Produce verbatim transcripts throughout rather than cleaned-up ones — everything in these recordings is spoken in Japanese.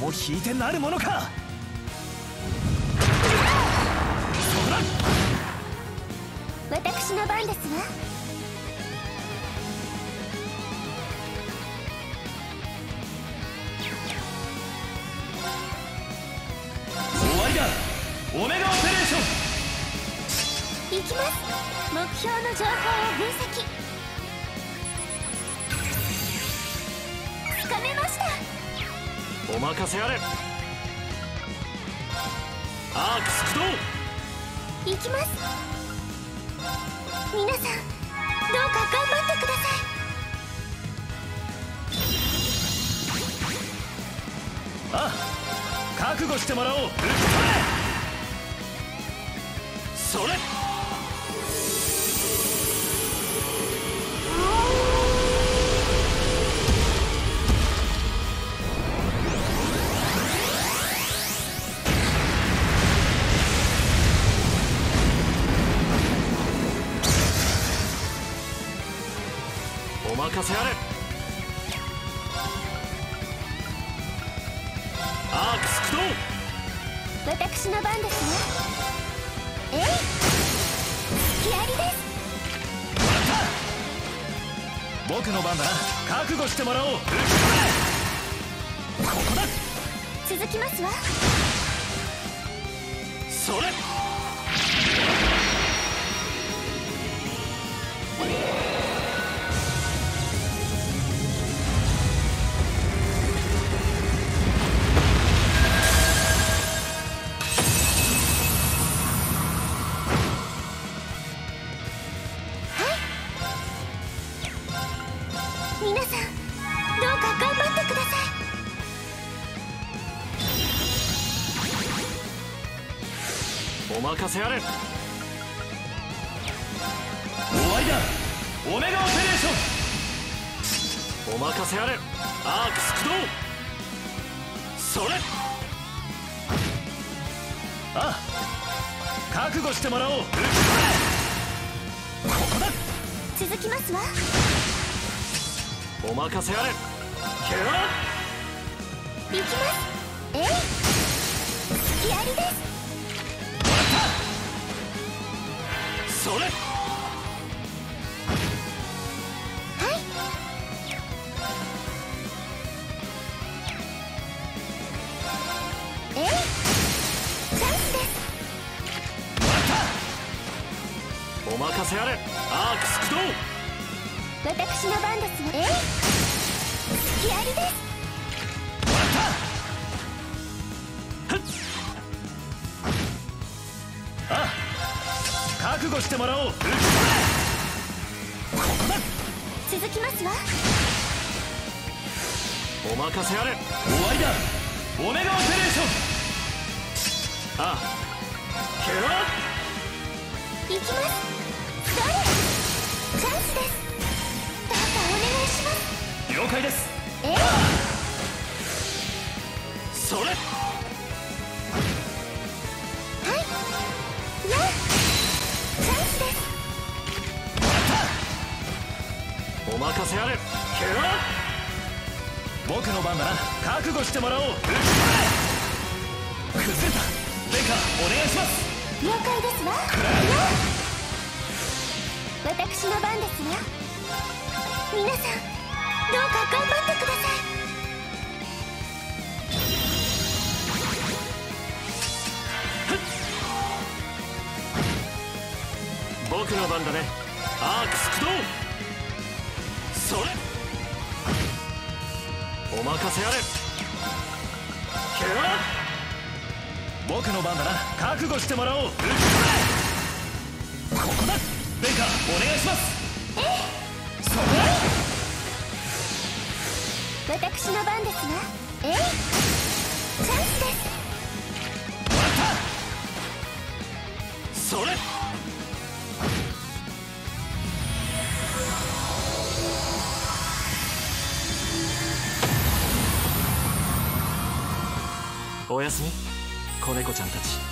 を引いてなるものか。そら私の番ですわ。 終わりだ。オメガオペレーション。 行きます。目標の情報を分析。つかめました。 お任せあれ。アークス駆動。 行きます。皆さんどうか頑張ってください。 ああ、覚悟してもらおう。 それ。お任せあれ。アークス駆動。 私の番ですね。えい、隙ありです。 僕の番だな。覚悟してもらおう。ここだ。 続きますわ。 それ。 皆さんどうか頑張ってください。 お任せあれ。 終わりだ。オメガオペレーション。 お任せあれ。アークス駆動。それ。 ああ、覚悟してもらおう。ここだ。 続きますわ。 お任せあれ。ケラ。 行きます。えい、隙ありです。 それ。 はい。えい、チャンスです。 お任せあれ。アークス駆動。 私の番ですわ。えい、隙ありです。 ああ、覚悟してもらおう。ここだ。 続きますわ。 お任せあれ。 終わりだ。オメガオペレーション。 ああ、ケラ。 行きます。それ、チャンスです。どうかお願いします。 了解です。 えい、 それ。 はい。やあ、チャンスです。 お任せあれ。ケラ。 僕の番だな。覚悟してもらおう。崩れた。ベカお願いします。 了解ですわ。やあ、私の番ですわ。皆さんどうか頑張ってください。 僕の番だね。アークス駆動。それ。お任せあれ。ケラ。 僕の番だな。覚悟してもらおう。ここだ。ベカお願いします。 えい、 それ。 私の番ですわ。えい、チャンスです。 それ。おやすみ、子猫ちゃんたち。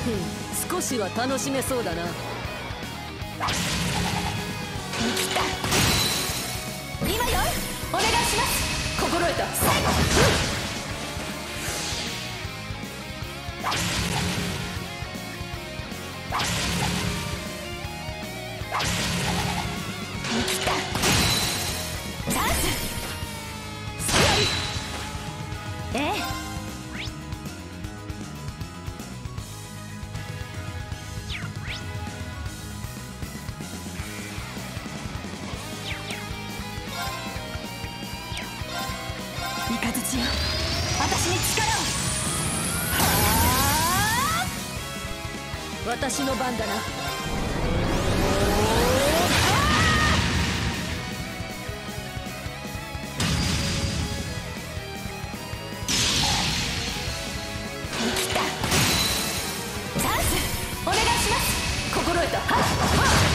少しは楽しめそうだな。 生きた。今よ、お願いします。 心得た。 最後。生きた。チャンス。スキル。ええ。雷よ、私に力を。はあ、 私の番だな。 生きた。チャンス、お願いします。 心得た。はっはっ。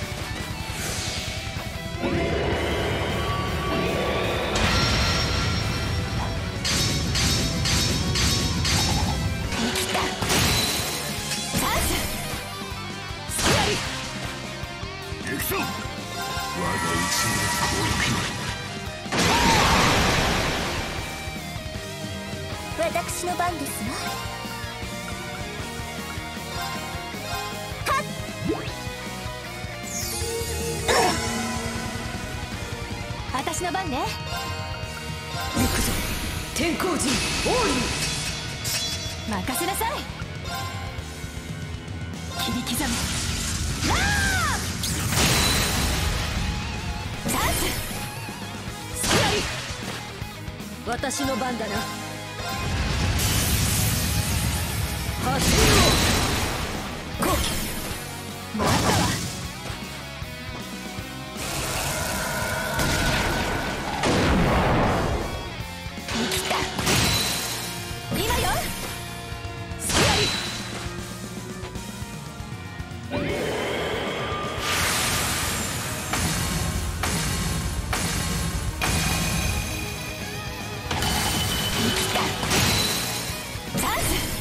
行くぞ。我が内の攻撃。 私の番ですわ。はっ、私の番ね。 行くぞ天候人オーリー。任せなさい。切り刻む。ラー、チャンス。 スキャリ。私の番だな。発信をこう。 もらったわ。生きた。今よ。 スキャリ。 生きた。チャンス。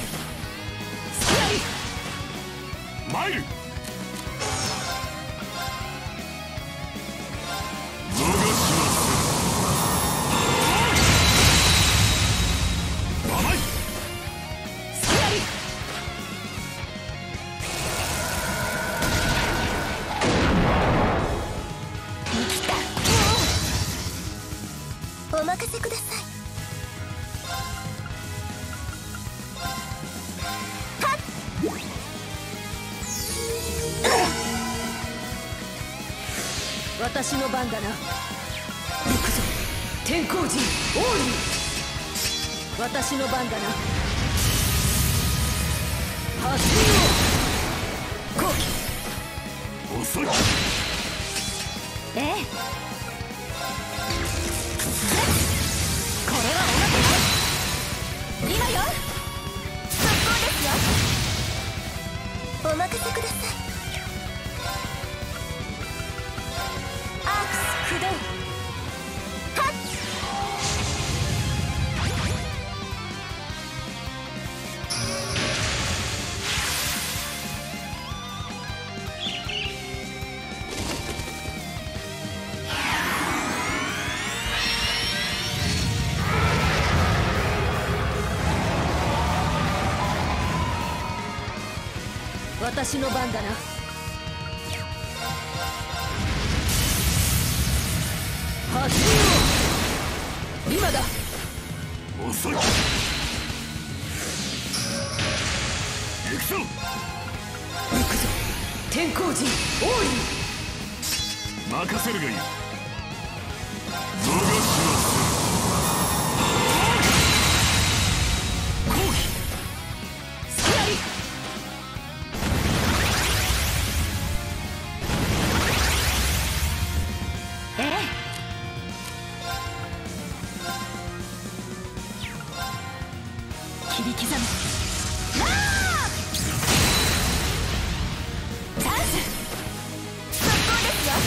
参る。逃しません。甘い。 スキャリ。 生きた。お任せください。はっ、 私の番だな。行くぞ天候人オーリー。私の番だな。発信をこう。 遅い。 ええ。これはおまけない。今よ。速攻ですよ。お任せください。アークス駆動。はっ、 私の番だな。発信を今だ。 遅い。行くぞ。 行くぞ天候人オーリー。 任せるがいい。逃しません。攻撃。 スキャリ。 ええ。切り刻む。ラー、チャンス。速攻ですよ。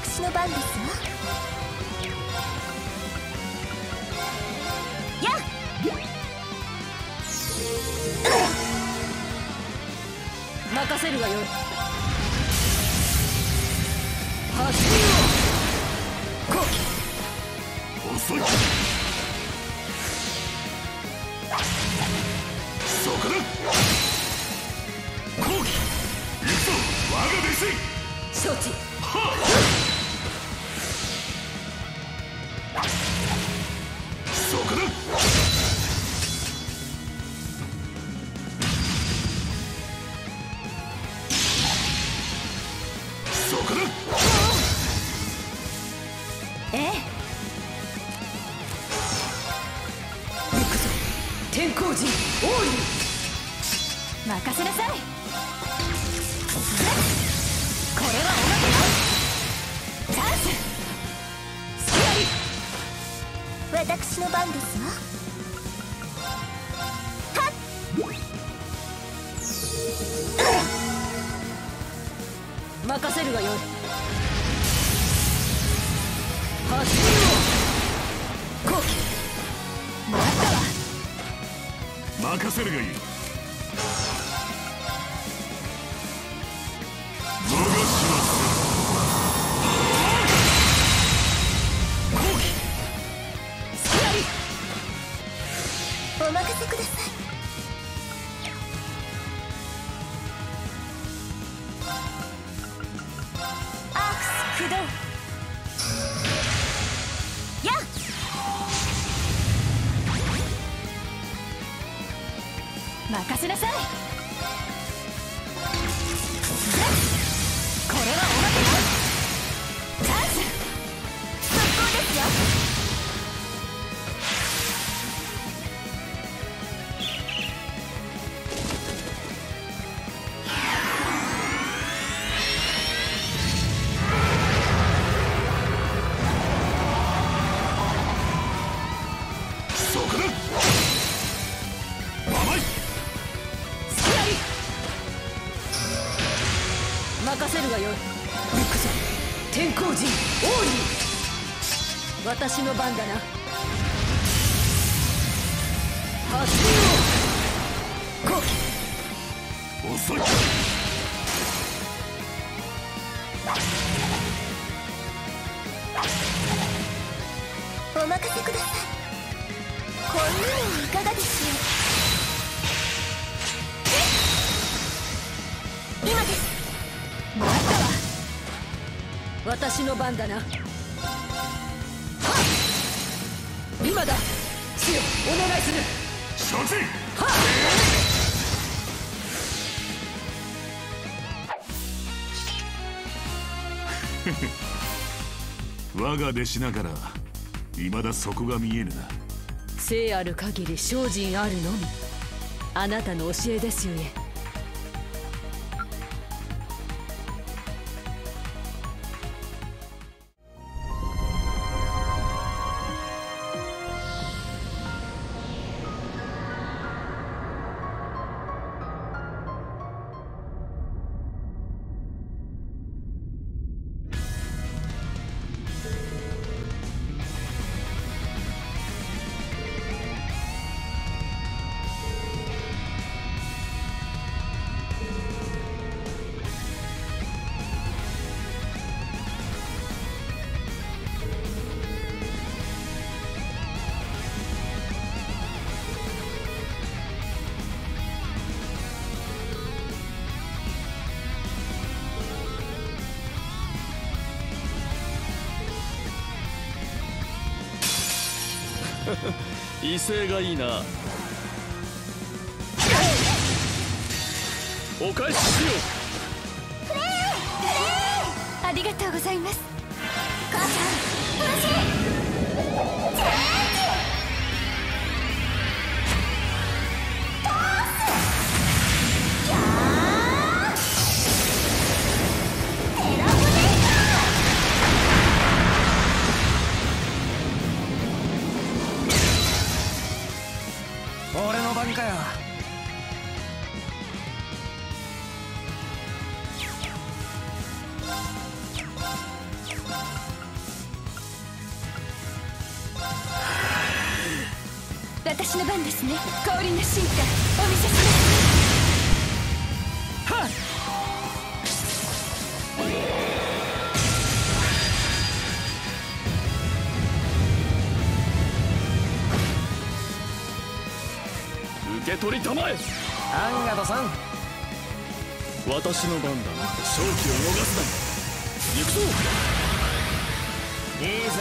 私の番ですわ。やっ任せるがよい。発進を後期遅い。そこだ。後期行くぞ我が弟子。 承知。 はっそこだ。そこだ。 ええ。 行くぞ天候人王に任せなさい。これはおまけよ。チャンス。 スキラリ。 私の番ですわ。はっ任せるがよい。発進を後期もらったわ。 任せるがいい。逃します。 後期スキラリ。 お任せください。アークス駆動。やっ任せなさい。これはおまけよ。チャンス。速攻ですよ。 そこだ。甘い。 スキラリ。任せるがよい。行くぞ天候人王に私の番だな。発進を後期遅い。 お任せください。こんなのいかがでしょう。今です。 もらったわ。私の番だな。はっ今だ。死よお願いする。 承知。 はっ我が弟子ながら未だ底が見えぬな。 生ある限り精進あるのみ。あなたの教えですゆえ。 威勢がいいな。お返ししよう。 ありがとうございます。母さん、楽しい。チェンジ。トス。やー。テラフレータ俺の番かよ。 の番ですね。氷の進化お見せします。 はっ受け取りたまえ。 アンガドさん、 私の番だな。勝機を逃すな。行くぞ。 いいぜ。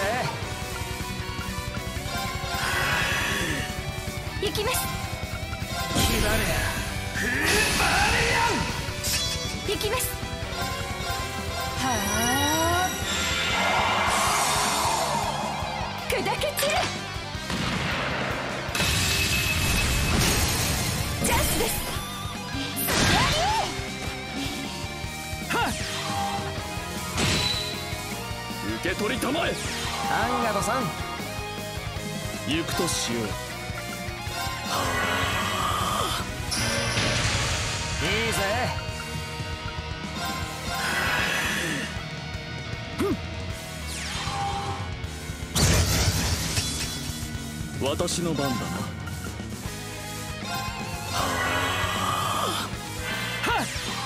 行きます。 ヒバリフーバリアン。 行きます。はあ砕け散る。チャンスです。 はっ受け取りたまえ。 アンガドさん、 行くとしよう。 いいぜ。 私の番だな。はっ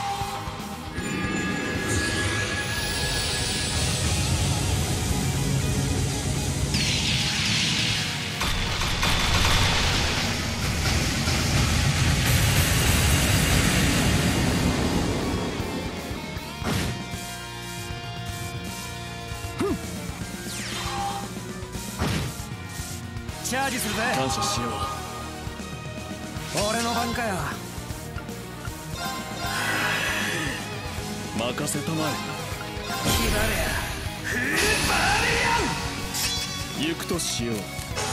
チャージするぜ。 感謝しよう。 俺の番かよ。 任せたまえ。 ヒバフーバリアン。行くとしよう。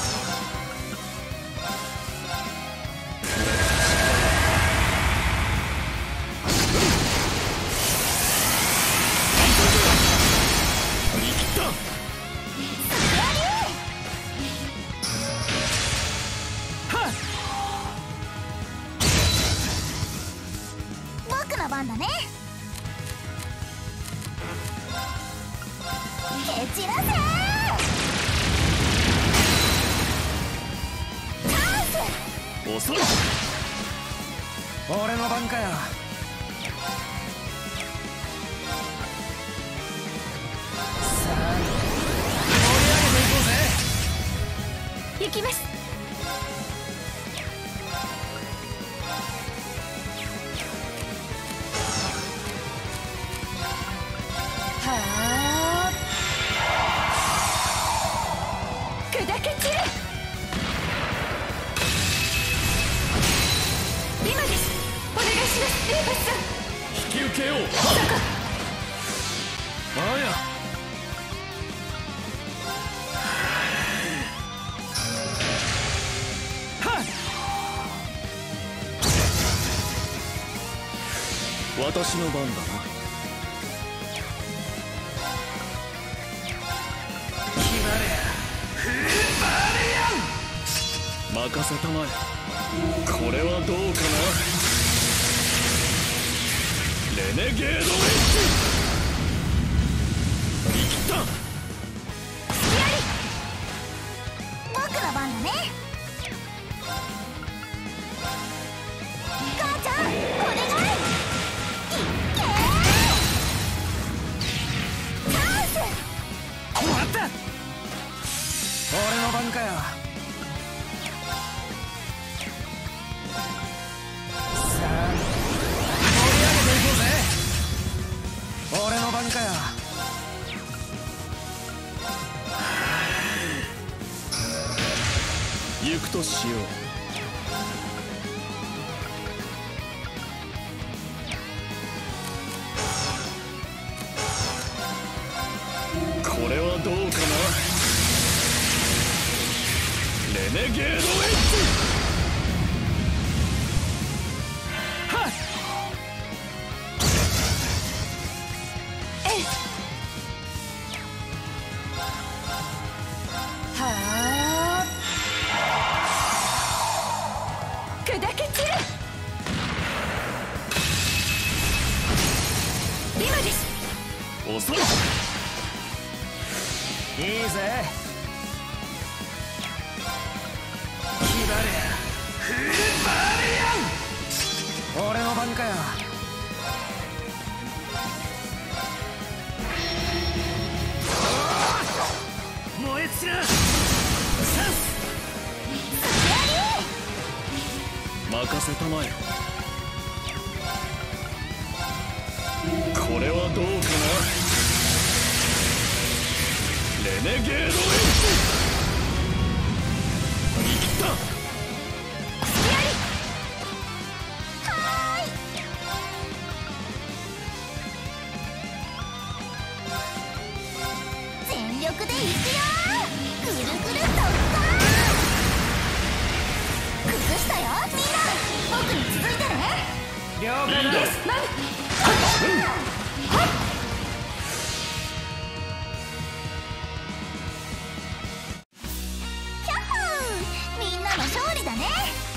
見切った。 僕の番だね。蹴散らせ。チャンス。 遅い。 俺の番かよ。さあ盛り上げていこうぜ。 行きます。はあ砕け散る。今です。お願いします。エーバスさん。 引き受けよう。 おうよ。 はっ私の番だな。任せたまえ。これはどうかな。レネゲードエッジ。見切った。 僕の番だね。母ちゃんお願い。いっけー。チャンス。 終わった。俺の番かよ。俺の番かよ。 行くとしよう。これはどうかな。レネゲードエッジ。はっはあ砕け散る。今です。 遅い。 いいぜ。ヒバフルバリアン。 俺の番かよ。 燃え散ら任せたまえ。これはどうかな。レネゲードエッジ見切った。 はーい。全力でいくよ。ぐるぐる突破。崩したよみんな。僕に続いてね。 了解です。 キャッホー、みんなの勝利だね。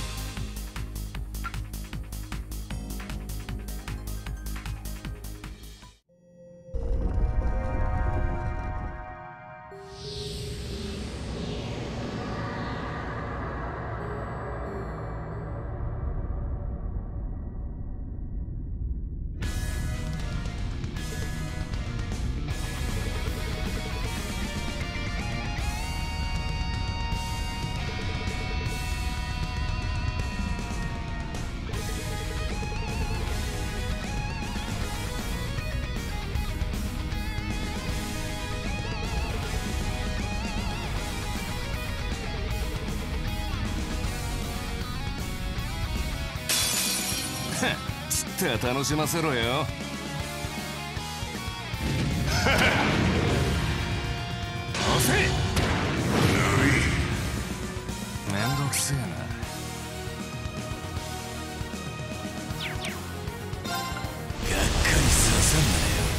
つって楽しませろよ。押せ。めんどくせえな。がっかりさせん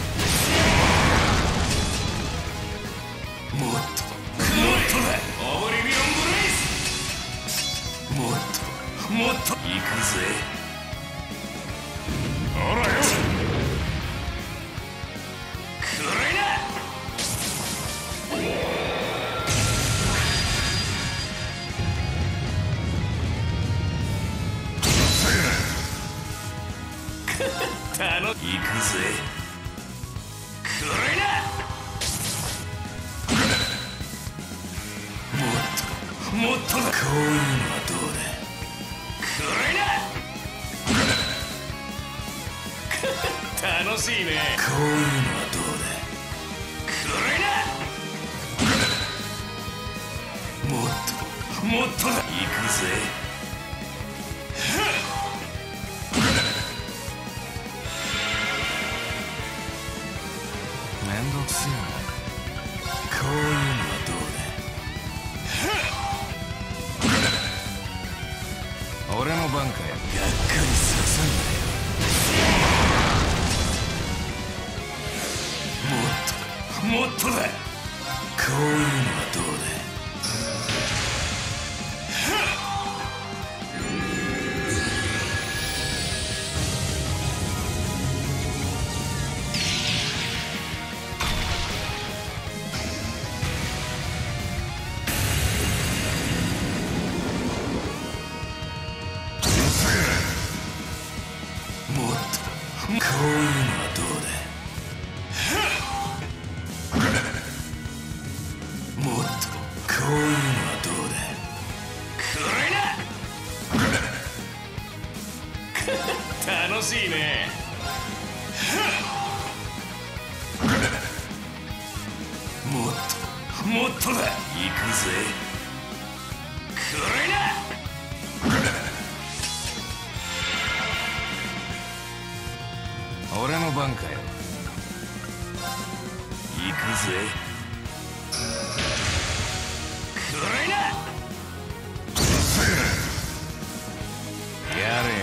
なよ。もっともっとだ。オブリビオンブレイス。もっともっと行くぜ。ほらよ、くらいな。たの行くぜ。くらいな。もっともっとだ。こういうのはどうだ。くらいな。楽しいね。こういうのはどうだ。くらいな。もっともっとだ。行くぜ。めんどくせえな。こういうのはどうだ。俺の番かよ。がっかりさせんなよ。もっとだ。こういうのはどうだ。もっとこういうのはどうだ。もっとこういうのはどうだ。くらいな。楽しいね。もっともっとだ。行くぜ。くらいな。俺の番かよ。行くぜ。くらいな。やれやれ。がっか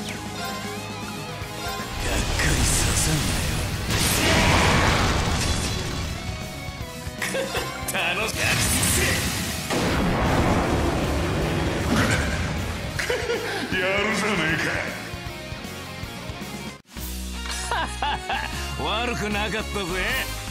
りさせんなよ。楽しくやるじゃねえか。悪くなかったぜ。